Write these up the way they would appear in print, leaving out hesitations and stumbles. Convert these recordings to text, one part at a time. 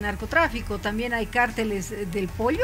narcotráfico, también hay cárteles del pollo.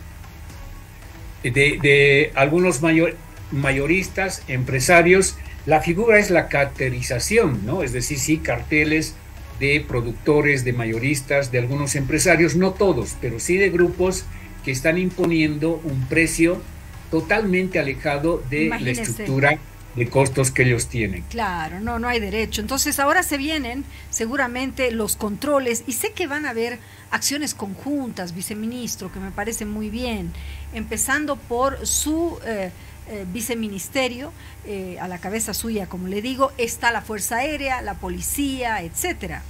De algunos mayoristas, empresarios, la figura es la carterización, ¿no? Es decir, sí, carteles de productores, de mayoristas, de algunos empresarios, no todos, pero sí de grupos que están imponiendo un precio totalmente alejado de Imagínese. la estructura de costos que ellos tienen. Claro, no, no hay derecho. Entonces ahora se vienen seguramente los controles y sé que van a haber acciones conjuntas, viceministro, que me parece muy bien, empezando por su viceministerio, a la cabeza suya, como le digo, está la Fuerza Aérea, la policía, etcétera.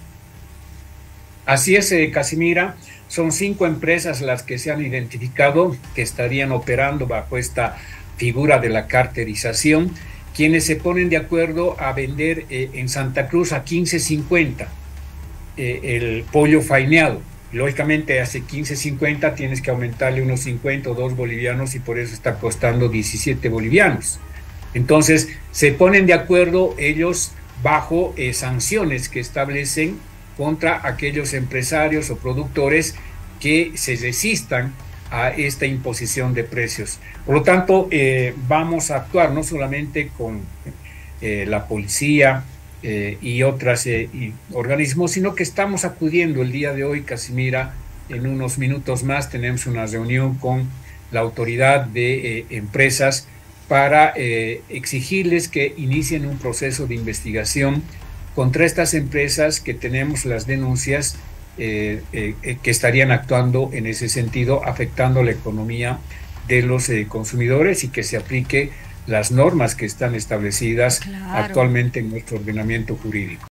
Así es, Casimira, son 5 empresas las que se han identificado que estarían operando bajo esta figura de la carterización, quienes se ponen de acuerdo a vender en Santa Cruz a 15.50 el pollo faineado. Lógicamente, hace 15.50 tienes que aumentarle unos 50 o 2 bolivianos y por eso está costando 17 bolivianos. Entonces, se ponen de acuerdo ellos bajo sanciones que establecen contra aquellos empresarios o productores que se resistan a esta imposición de precios. Por lo tanto, vamos a actuar no solamente con la policía y otros organismos, sino que estamos acudiendo el día de hoy, Casimira, en unos minutos más tenemos una reunión con la autoridad de empresas para exigirles que inicien un proceso de investigación contra estas empresas que tenemos las denuncias que estarían actuando en ese sentido, afectando la economía de los consumidores y que se aplique las normas que están establecidas Claro. actualmente en nuestro ordenamiento jurídico.